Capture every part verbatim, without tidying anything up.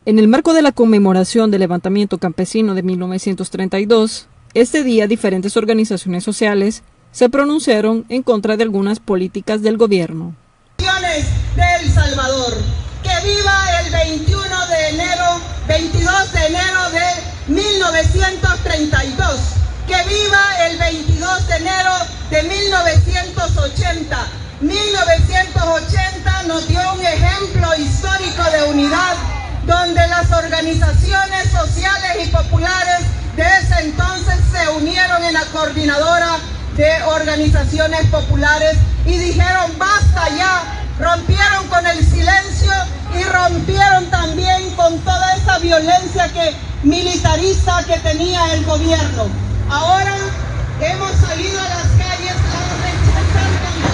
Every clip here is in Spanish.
En el marco de la conmemoración del levantamiento campesino de mil novecientos treinta y dos, este día diferentes organizaciones sociales se pronunciaron en contra de algunas políticas del gobierno. De El Salvador, que viva el veintiuno de enero, veintidós de enero de mil novecientos treinta y dos, que viva el veintidós de enero de mil novecientos ochenta. mil novecientos ochenta nos dio un ejemplo histórico de unidad, donde las organizaciones sociales y populares de ese entonces se unieron en la coordinadora de organizaciones populares y dijeron basta ya, rompieron con el silencio y rompieron también con toda esa violencia que militariza que tenía el gobierno. Ahora hemos salido a las calles a rechazar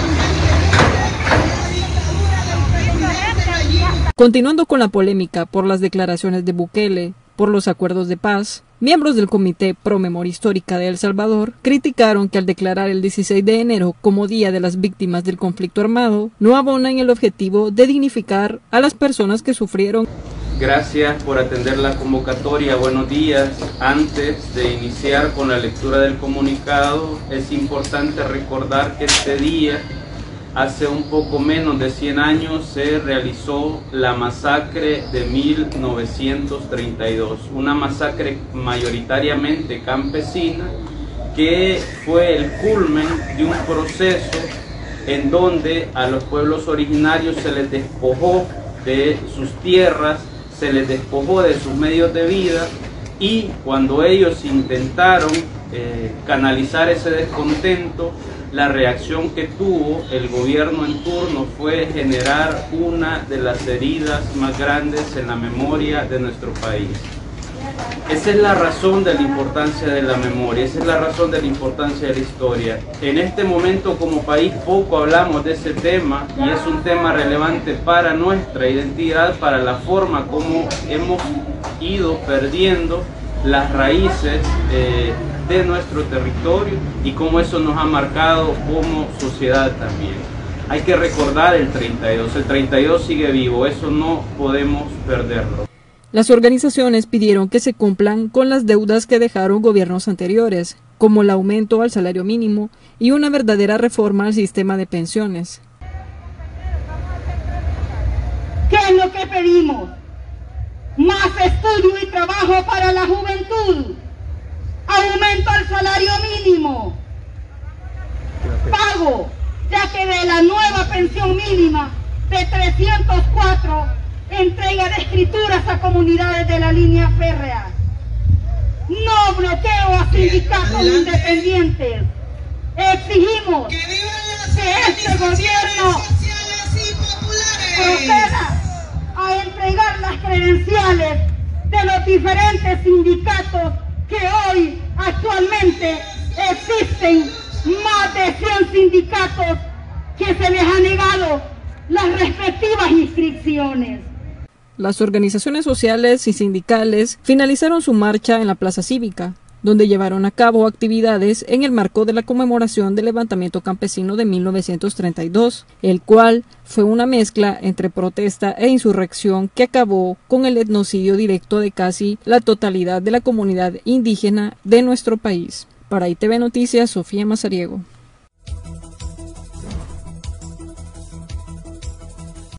la dictadura del presidente Nayib. Continuando con la polémica por las declaraciones de Bukele por los acuerdos de paz, miembros del Comité Pro Memoria Histórica de El Salvador criticaron que al declarar el dieciséis de enero como Día de las Víctimas del Conflicto Armado, no abonan el objetivo de dignificar a las personas que sufrieron. Gracias por atender la convocatoria. Buenos días. Antes de iniciar con la lectura del comunicado, es importante recordar que este día, hace un poco menos de cien años, se realizó la masacre de mil novecientos treinta y dos, una masacre mayoritariamente campesina que fue el culmen de un proceso en donde a los pueblos originarios se les despojó de sus tierras, se les despojó de sus medios de vida, y cuando ellos intentaron eh, canalizar ese descontento, la reacción que tuvo el gobierno en turno fue generar una de las heridas más grandes en la memoria de nuestro país. Esa es la razón de la importancia de la memoria, esa es la razón de la importancia de la historia. En este momento como país poco hablamos de ese tema, y es un tema relevante para nuestra identidad, para la forma como hemos ido perdiendo las raíces eh, de nuestro territorio y cómo eso nos ha marcado como sociedad también. Hay que recordar el treinta y dos, el treinta y dos sigue vivo, eso no podemos perderlo. Las organizaciones pidieron que se cumplan con las deudas que dejaron gobiernos anteriores, como el aumento al salario mínimo y una verdadera reforma al sistema de pensiones. ¿Qué es lo que pedimos? Más estudio y trabajo para la juventud, aumento al salario mínimo, pago, ya que de la nueva pensión mínima de trescientos cuatro, entrega de escrituras a comunidades de la línea férrea, no bloqueo a sindicatos independientes. Exigimos que este gobierno proceda a entregar las credenciales de los diferentes sindicatos que hoy actualmente existen, más de cien sindicatos que se les ha negado las respectivas inscripciones. Las organizaciones sociales y sindicales finalizaron su marcha en la Plaza Cívica, donde llevaron a cabo actividades en el marco de la conmemoración del levantamiento campesino de mil novecientos treinta y dos, el cual fue una mezcla entre protesta e insurrección que acabó con el etnocidio directo de casi la totalidad de la comunidad indígena de nuestro país. Para I T V Noticias, Sofía Mazariego.